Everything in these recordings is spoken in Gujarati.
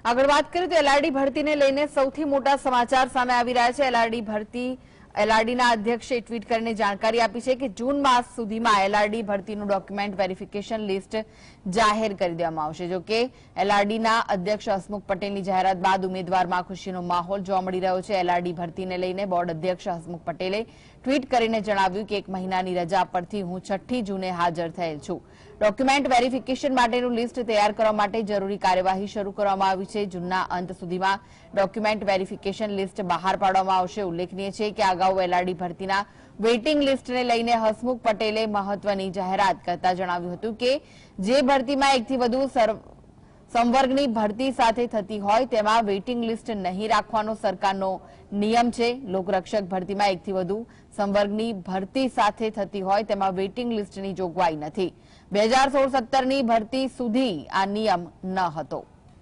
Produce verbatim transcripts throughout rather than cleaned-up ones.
આગળ વાત કરીએ તો એલઆરડી ભરતીને લઈને સૌથી મોટા સમાચાર સામે આવી રહ્યા છે। એલઆરડી ભરતી એલઆરડીના અધ્યક્ષે ટ્વીટ કરીને જાણકારી આપી છે કે જૂન માસ સુધીમાં એલઆરડી ભરતીનું ડોક્યુમેન્ટ વેરિફિકેશન લિસ્ટ જાહેર કરી દેવામાં આવશે। જો કે એલઆરડીના અધ્યક્ષ હસમુખ પટેલની જાહેરાત બાદ ઉમેદવારમાં ખુશીનો માહોલ જોવા મળી રહ્યો છે। એલઆરડી ભરતીને લઈને બોર્ડ અધ્યક્ષ હસમુખ પટેલે ટ્વીટ કરીને જણાવ્યું કે એક મહિનાની રજા પરથી હું છઠ્ઠી જૂને હાજર થયેલ છું। ડોક્યુમેન્ટ વેરિફિકેશન માટેનું લિસ્ટ તૈયાર કરવા માટે જરૂરી કાર્યવાહી શરૂ કરવામાં આવી છે। જૂનના અંત સુધીમાં ડોક્યુમેન્ટ વેરિફિકેશન લિસ્ટ બહાર પાડવામાં આવશે। ઉલ્લેખનીય છે કે અગાઉ એલઆરડી ભરતીના વેઇટિંગ લિસ્ટને લઈને હસમુખ પટેલે મહત્વની જાહેરાત કરતા જણાવ્યું હતું કે જે ભરતીમાં એકથી વધુ સંવર્ગની ભરતી સાથે થતી હોય તેમાં વેઇટિંગ લિસ્ટ નહીં રાખવાનો સરકારનો નિયમ છે। લોકરક્ષક ભરતીમાં એકથી વધુ સંવર્ગની ભરતી સાથે થતી હોય તેમાં વેઇટિંગ લિસ્ટની જોગવાઈ નથી। બે હજાર સોળ સત્તરની ભરતી સુધી આ નિયમ ન હતો।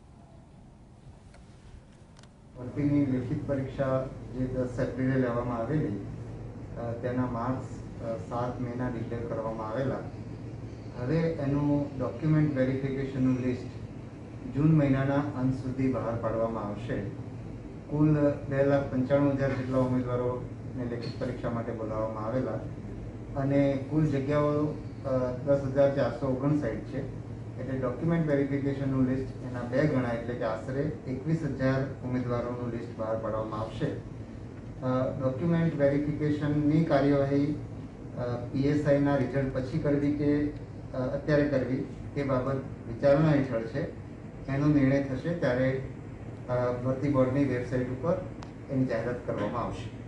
ભરતીની લેખિત પરીક્ષા જે દસ એપ્રિલે લેવામાં આવેલી તેના માર્ક્સ સાત મેના ડિક્લેર કરવામાં આવેલા। હવે એનું ડોક્યુમેન્ટ વેરિફિકેશનનું લિસ્ટ જૂન મહિનાના અંત સુધી બહાર પાડવામાં આવશે। કુલ બે લાખ પંચાણું હજાર જેટલા ઉમેદવારોને લેખિત પરીક્ષા માટે બોલાવવામાં આવેલા અને કુલ જગ્યાઓ દસ હજાર ચારસો ઓગણસાઠ છે। એટલે ડોક્યુમેન્ટ વેરિફિકેશનનું લિસ્ટ એના બે ગણા એટલે કે આશરે એકવીસ હજાર ઉમેદવારોનું લિસ્ટ બહાર પાડવામાં આવશે। ડોક્યુમેન્ટ વેરિફિકેશનની કાર્યવાહી પીએસઆઈના રિઝલ્ટ પછી કરવી કે અત્યારે કરવી તે બાબત વિચારણા હેઠળ છે। એનો નિર્ણય થશે ત્યારે ભરતી બોર્ડની વેબસાઇટ ઉપર એની જાહેરાત કરવામાં આવશે।